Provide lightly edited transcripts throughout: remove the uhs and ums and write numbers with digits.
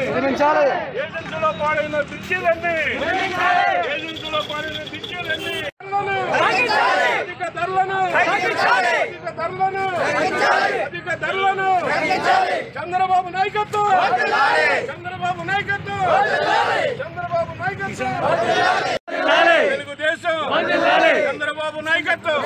ఏజెన్సీలో పాడైన బ్రిడ్జిలన్నీ అధిక ధరలను చంద్రబాబు నాయకత్వం తెలుగుదేశం చంద్రబాబు నాయకత్వం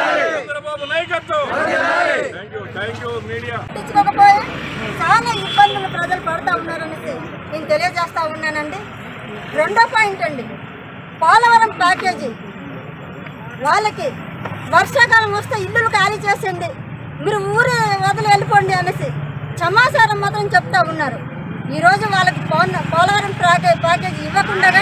థ్యాంక్ యూ మీడియా చాలా ఇబ్బందులు ప్రజలు పడుతూ ఉన్నారనేసి నేను తెలియజేస్తా ఉన్నానండి. రెండో పాయింట్ అండి, పోలవరం ప్యాకేజీ వాళ్ళకి వర్షాకాలం వస్తే ఇల్లులు ఖాళీ చేసింది, మీరు ఊరు వదిలి వెళ్ళిపోండి అనేసి సమాచారం మాత్రం చెప్తా ఉన్నారు. ఈరోజు వాళ్ళకి పోలవరం ప్యాకేజీ ఇవ్వకుండా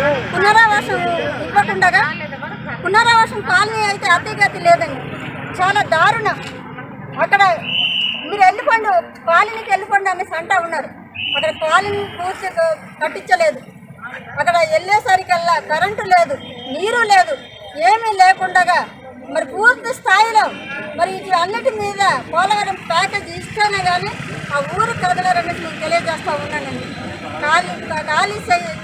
పునరావాసం కాలనీ అయితే అతిగతి లేదండి, చాలా దారుణం. అక్కడ మీరు వెళ్ళిపోండి, కాలనీకి వెళ్ళిపోండి అనేసి అంటూ ఉన్నారు. అక్కడ కాలనీ పూర్తి కట్టించలేదు. అక్కడ వెళ్ళేసరికల్లా కరెంటు లేదు, నీరు లేదు, ఏమీ లేకుండా మరి పూర్తి స్థాయిలో మరి ఇది అన్నిటి మీద పోలవరం ప్యాకేజ్ ఇస్తేనే కానీ ఆ ఊరు కదలరనేసి నేను తెలియజేస్తూ ఉన్నానండి. ఖాళీ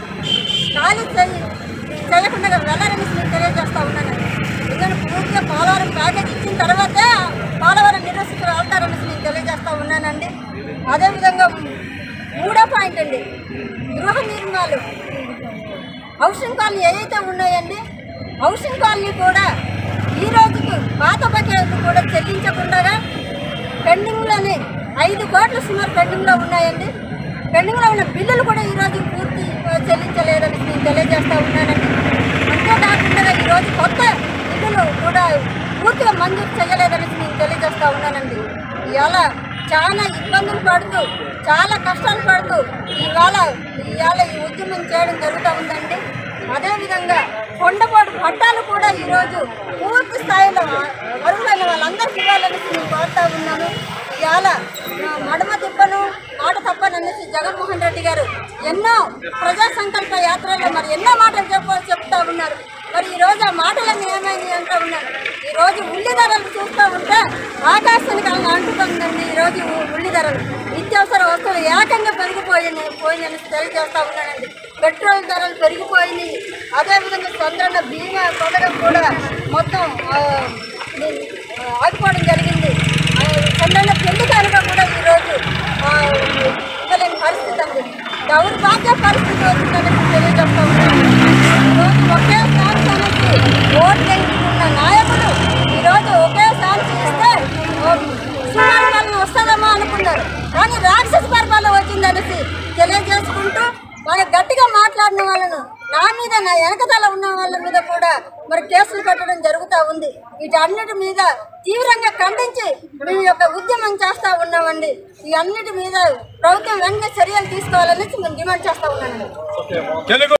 చేయకుండా వెళ్ళారనేసి నేను తెలియజేస్తూ ఉన్నానండి. ఎందుకంటే పూర్తిగా పోలవరం ప్యాకేజ్ ఇచ్చిన తర్వాతే పోలవరం నిరసితులు వెళ్తారనేసి నేను తెలియజేస్తూ ఉన్నానండి. అదేవిధంగా మూడో పాయింట్ అండి, గృహ నిర్మాణాలు హౌసింగ్ కాలనీ ఏవైతే ఉన్నాయండి, హౌసింగ్ కాలనీ కూడా ఈ రోజుకి పాత బకాయిలు కూడా చెల్లించకుండా పెండింగ్లోనే 5 కోట్ల సుమారు పెండింగ్లో ఉన్నాయండి. పెండింగ్లో ఉన్న బిల్లులు కూడా ఈరోజు పూర్తి చెల్లించలేదని నేను తెలియజేస్తూ ఉన్నానండి. అంతేకాకుండా ఈరోజు కొత్త బిల్లులు కూడా పూర్తిగా మంజూరు చేయలేదని నేను తెలియజేస్తూ ఉన్నానండి. ఇవాళ చాలా ఇబ్బందులు పడుతూ చాలా కష్టాలు పడుతూ ఇవాళ ఈ ఉద్యమం చేయడం జరుగుతూ ఉందండి. అదేవిధంగా కొండపోటు పట్టాలు కూడా ఈరోజు పూర్తి స్థాయిలో అర్హులైన వాళ్ళందరికీ ఇవ్వాలని నేను కోరుతా ఉన్నాను. ఇవాళ మడమ తిప్పను మాట తప్పను అనేసి జగన్మోహన్ రెడ్డి గారు ఎన్నో ప్రజా సంకల్ప యాత్రలో మరి ఎన్నో మాటలు చెప్తా ఉన్నారు. మరి ఈరోజు ఆ మాటలన్నీ ఏమైంది అంటూ ఉన్నారు. ఈరోజు ఉల్లి ధరలు చూస్తూ ఉంటే ఆకాశానికి అంటుతుందండి. ఈరోజు ఉల్లి ధరలు నిత్యావసర వస్తువులు ఏకంగా పోయిందని తెలియజేస్తూ ఉన్నానండి. పెట్రోల్ ధరలు పెరిగిపోయినాయి. అదేవిధంగా చంద్రన్న బీమా పథకం కూడా మొత్తం ఆగిపోవడం జరిగింది. చంద్రన్న పెళ్లి కనుక కూడా ఈరోజు ఇవ్వలేని పరిస్థితి అండి. దౌర్భాగ్య పరిస్థితి వచ్చిందని తెలియజేస్తూ ఉన్నాను. ఈరోజు ఒకే ఛాన్స్ అనేసి ఓట్లు వేయించుకున్న నాయకులు ఈరోజు ఒకే ఛాన్స్ ఇస్తే సుపరిపాలన వస్తుందేమో అనుకున్నారు, కానీ రాక్షస పరిపాలన వచ్చిందనేసి తెలియజేసుకుంటూ వాళ్ళు గట్టిగా మాట్లాడిన వాళ్ళను నా మీద నా వెనకతల ఉన్న వాళ్ళ మీద కూడా మరి కేసులు పెట్టడం జరుగుతూ ఉంది. వీటన్నిటి మీద తీవ్రంగా ఖండించి మేము యొక్క ఉద్యమం చేస్తూ ఉన్నామండి. ఈ అన్నిటి మీద ప్రభుత్వం వెంటనే చర్యలు తీసుకోవాలనేసి మేము డిమాండ్ చేస్తూ ఉన్నామండి.